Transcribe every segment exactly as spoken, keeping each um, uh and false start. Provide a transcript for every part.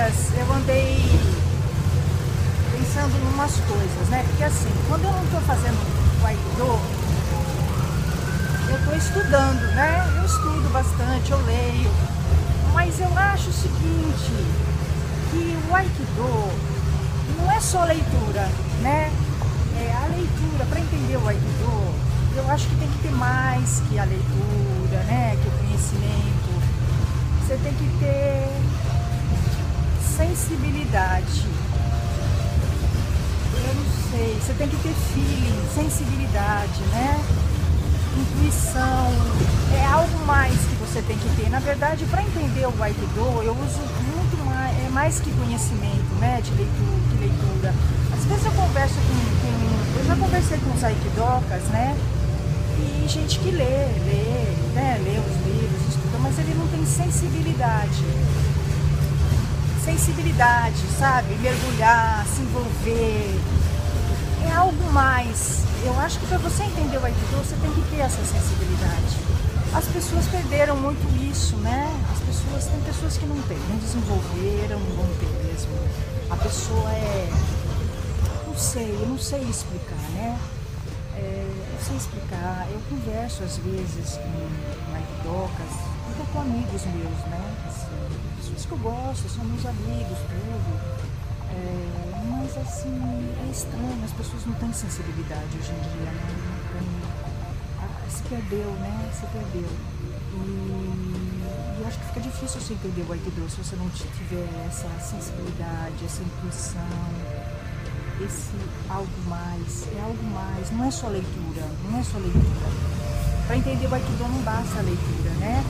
dias eu andei pensando em umas coisas, né? Porque assim, quando eu não estou fazendo o Aikido, eu estou estudando, né? Eu estudo bastante, eu leio, mas eu acho o seguinte, que o Aikido não é só leitura, né? É a leitura, para entender o Aikido, eu acho que tem que ter mais que a leitura, né? Que o conhecimento. Você tem que ter sensibilidade. Eu não sei, você tem que ter feeling, sensibilidade, né? Intuição, é algo mais que você tem que ter. Na verdade, para entender o Aikido, eu uso muito mais, é mais que conhecimento, né? De leitura, de leitura. Às vezes eu converso com, com eu já conversei com os Aikidokas, né? E gente que lê, lê, né? Lê os livros, estuda, mas ele não tem sensibilidade. Sensibilidade, sabe? Mergulhar, se envolver. É algo mais. Eu acho que para você entender o Aikido, você tem que ter essa sensibilidade. As pessoas perderam muito isso, né? As pessoas, tem pessoas que não têm, não desenvolveram, não vão ter mesmo. A pessoa é... Não sei, eu não sei explicar, né? É, não sei explicar. Eu converso às vezes com Aikidokas, até com amigos meus, né? Assim, pessoas que eu gosto, são meus amigos, tudo. É, mas assim, é estranho, as pessoas não têm sensibilidade hoje em dia, né? Não tem, ah, se perdeu, né? Se perdeu. E eu acho que fica difícil você entender o Aikido se você não tiver essa sensibilidade, essa intuição, esse algo mais, é algo mais, não é só leitura, não é só leitura. Para entender o Aikido não basta a leitura, né?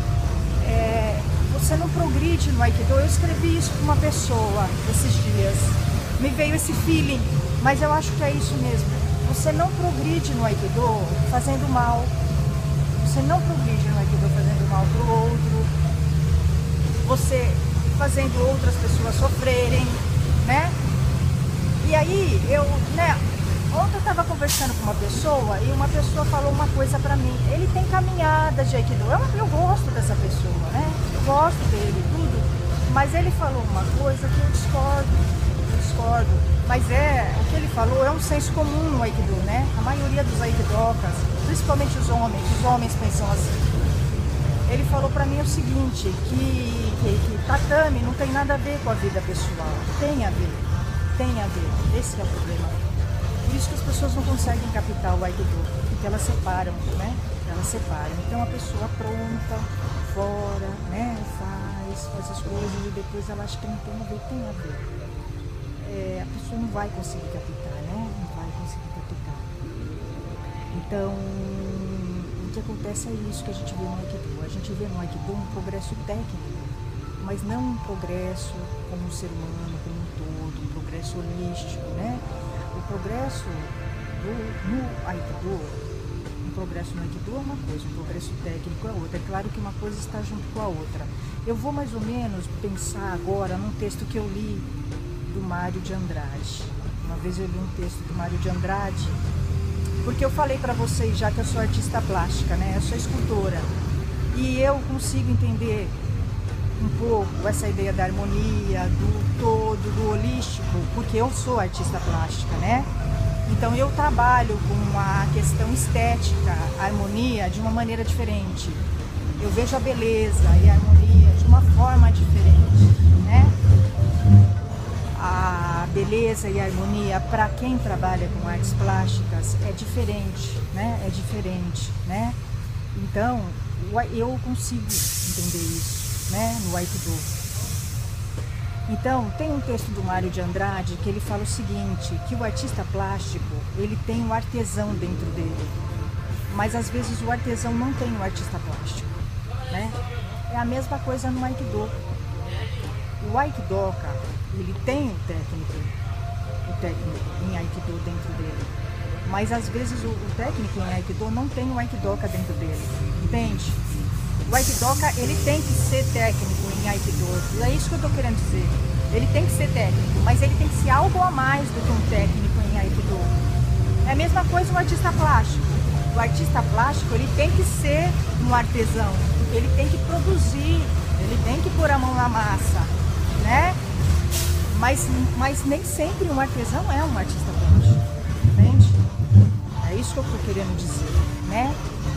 É, você não progride no Aikido. Eu escrevi isso para uma pessoa esses dias, me veio esse feeling, mas eu acho que é isso mesmo. Você não progride no Aikido fazendo mal, você não progride no Aikido fazendo mal para o outro, você fazendo outras pessoas sofrerem, né? E aí, eu, né, ontem eu estava conversando com uma pessoa e uma pessoa falou uma coisa pra mim. Ele tem caminhada de Aikido. Eu, eu gosto dessa pessoa, né? Eu gosto dele, tudo. Mas ele falou uma coisa que eu discordo. Eu discordo. Mas é, o que ele falou é um senso comum no Aikido, né? A maioria dos Aikidokas, principalmente os homens, os homens pensam assim. Ele falou pra mim o seguinte, que, que, que tatame não tem nada a ver com a vida pessoal. Tem a ver. Tem a ver. Esse é o problema. Por isso que as pessoas não conseguem captar o Aikido, porque elas separam, né? Elas separam. Então a pessoa pronta, fora, né? Faz, faz as coisas e depois ela acha que não tem a ver, tem a ver. É, a pessoa não vai conseguir captar, né? Não vai conseguir captar. Então, o que acontece é isso que a gente vê no Aikido. A gente vê no Aikido um progresso técnico, mas não um progresso como um ser humano, como um todo, um progresso holístico, né? O progresso do, no Aikido, um progresso no Aikido é uma coisa, um progresso técnico é outra. É claro que uma coisa está junto com a outra. Eu vou mais ou menos pensar agora num texto que eu li do Mário de Andrade. Uma vez eu li um texto do Mário de Andrade, porque eu falei para vocês já que eu sou artista plástica, né? Eu sou escultora. E eu consigo entender um pouco essa ideia da harmonia, do todo, do holístico, porque eu sou artista plástica, né? Então eu trabalho com a questão estética, a harmonia de uma maneira diferente. Eu vejo a beleza e a harmonia de uma forma diferente, né? A beleza e a harmonia para quem trabalha com artes plásticas é diferente, né? É diferente, né? Então eu consigo entender isso, né, no Aikido. Então, tem um texto do Mário de Andrade que ele fala o seguinte, que o artista plástico, ele tem o artesão dentro dele, mas às vezes o artesão não tem o artista plástico, né? É a mesma coisa no Aikido. O Aikidoka, ele tem o técnico, o técnico em Aikido dentro dele, mas às vezes o, o técnico em Aikido não tem o Aikidoka dentro dele, entende? O Aikidoka, ele tem que ser técnico em Aikido, é isso que eu estou querendo dizer. Ele tem que ser técnico, mas ele tem que ser algo a mais do que um técnico em Aikido. É a mesma coisa o artista plástico. O artista plástico, ele tem que ser um artesão, ele tem que produzir, ele tem que pôr a mão na massa. né? Mas, mas nem sempre um artesão é um artista plástico, entende? É isso que eu estou querendo dizer, né?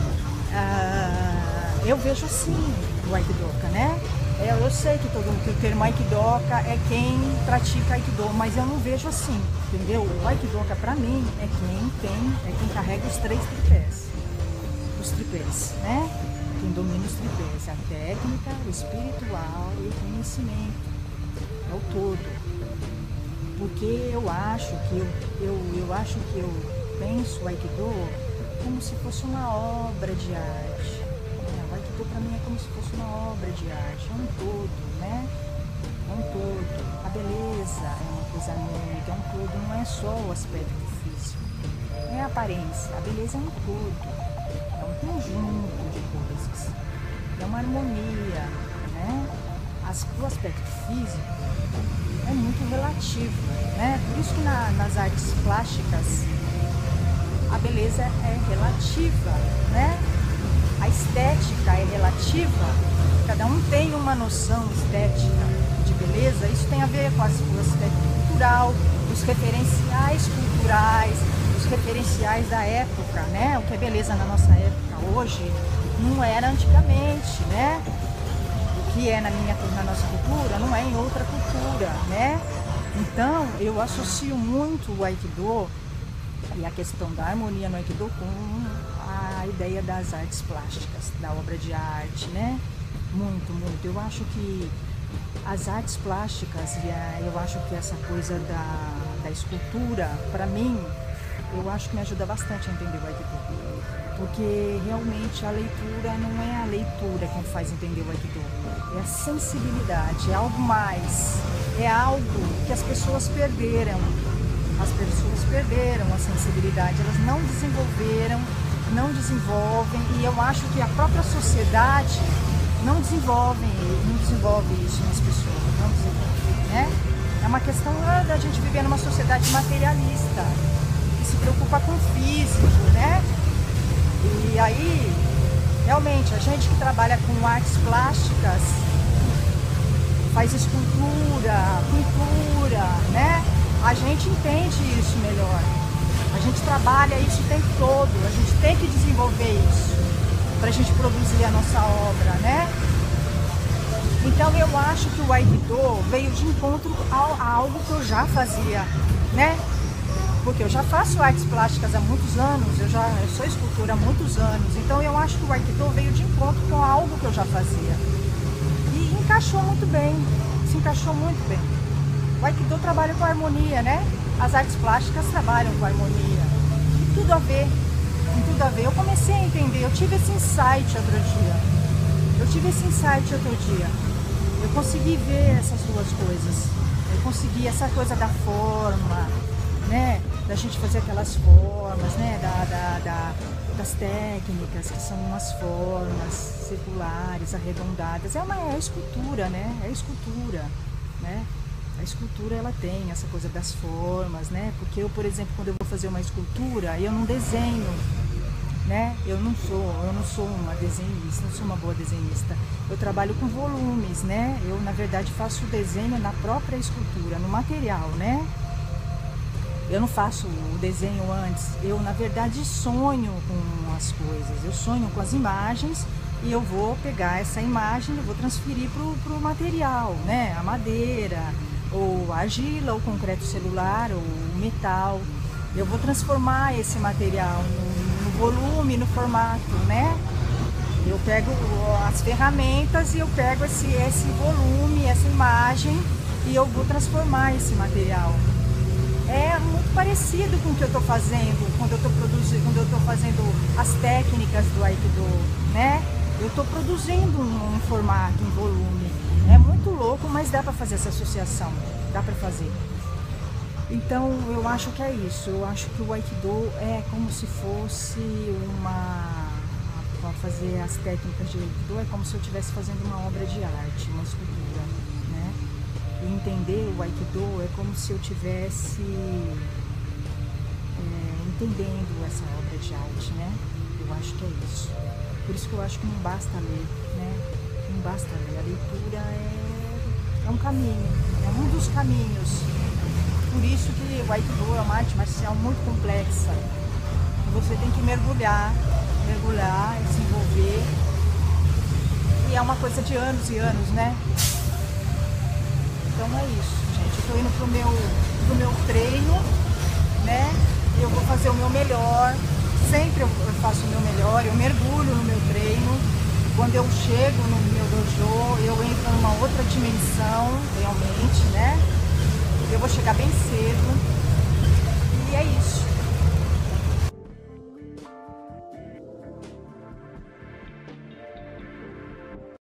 Ah, eu vejo assim o Aikidoka, né? Eu, eu sei que, todo, que o termo Aikidoka é quem pratica Aikido, mas eu não vejo assim, entendeu? O Aikidoka para mim é quem tem, é quem carrega os três tripés, os tripés, né? Quem domina os tripés, a técnica, o espiritual e o conhecimento, é o todo. Porque eu acho que eu, eu, eu acho que eu penso o Aikido como se fosse uma obra de arte. É, o Aikido para mim é como se fosse uma obra de arte, é um todo, né? É um todo. A beleza é uma coisa única, é um todo, não é só o aspecto físico, não é a aparência, a beleza é um todo, é um conjunto de coisas, é uma harmonia, né? As, o aspecto físico é muito relativo, né? Por isso que na, nas artes plásticas a beleza é relativa, né? A estética é relativa, cada um tem uma noção estética de beleza, isso tem a ver com as, o aspecto cultural, os referenciais culturais, os referenciais da época, né? O que é beleza na nossa época hoje não era antigamente, né? Que é na, minha, na nossa cultura, não é em outra cultura, né? Então, eu associo muito o Aikido e a questão da harmonia no Aikido com a ideia das artes plásticas, da obra de arte, né? Muito, muito. Eu acho que as artes plásticas, e a, eu acho que essa coisa da, da escultura, para mim, eu acho que me ajuda bastante a entender o Aikido. Porque realmente a leitura não é a leitura que me faz entender o Aikido, é a sensibilidade, é algo mais, é algo que as pessoas perderam, as pessoas perderam a sensibilidade, elas não desenvolveram, não desenvolvem, e eu acho que a própria sociedade não desenvolve, não desenvolve isso nas pessoas, não desenvolve, né? É uma questão da gente viver numa sociedade materialista, que se preocupa com o físico, né? E aí, realmente, a gente que trabalha com artes plásticas, faz escultura, pintura, né? A gente entende isso melhor. A gente trabalha isso o tempo todo, a gente tem que desenvolver isso para a gente produzir a nossa obra, né? Então eu acho que o Aikido veio de encontro a algo que eu já fazia, né? Porque eu já faço artes plásticas há muitos anos, eu já eu sou escultora há muitos anos, então eu acho que o Aikido veio de encontro com algo que eu já fazia. E encaixou muito bem, se encaixou muito bem. O Aikido trabalha com harmonia, né? As artes plásticas trabalham com harmonia. E tudo a ver, tem tudo a ver. Eu comecei a entender, eu tive esse insight outro dia. Eu tive esse insight outro dia. Eu consegui ver essas duas coisas. Eu consegui essa coisa da forma, né? Da gente fazer aquelas formas, né? Da, da, da, das técnicas, que são umas formas circulares, arredondadas. É uma é escultura, né? É escultura, né? A escultura, ela tem essa coisa das formas, né? Porque eu, por exemplo, quando eu vou fazer uma escultura, eu não desenho, né? Eu não sou, eu não sou uma desenhista, não sou uma boa desenhista. Eu trabalho com volumes, né? Eu, na verdade, faço o desenho na própria escultura, no material, né? Eu não faço o desenho antes, eu na verdade sonho com as coisas, eu sonho com as imagens e eu vou pegar essa imagem e vou transferir para o material, né? A madeira, ou a argila, ou o concreto celular, ou o metal. Eu vou transformar esse material no, no volume, no formato, né? Eu pego as ferramentas e eu pego esse, esse volume, essa imagem e eu vou transformar esse material. É muito parecido com o que eu estou fazendo, quando eu estou produzindo, quando eu estou fazendo as técnicas do Aikido, né? Eu estou produzindo um, um formato, um volume. É muito louco, mas dá para fazer essa associação, dá para fazer. Então eu acho que é isso, eu acho que o Aikido é como se fosse uma... Para fazer as técnicas de Aikido é como se eu estivesse fazendo uma obra de arte, uma escultura, né? E entender o Aikido é como se eu tivesse é, entendendo essa obra de arte, né? Eu acho que é isso. Por isso que eu acho que não basta ler, né? Não basta ler. A leitura é, é um caminho, é um dos caminhos. Por isso que o Aikido é uma arte marcial muito complexa. Você tem que mergulhar, mergulhar, se envolver. E é uma coisa de anos e anos, né? Então é isso, gente. Eu tô indo pro meu, pro meu treino, né? Eu vou fazer o meu melhor. Sempre eu faço o meu melhor, eu mergulho no meu treino. Quando eu chego no meu dojo, eu entro numa outra dimensão, realmente, né? Eu vou chegar bem cedo. E é isso.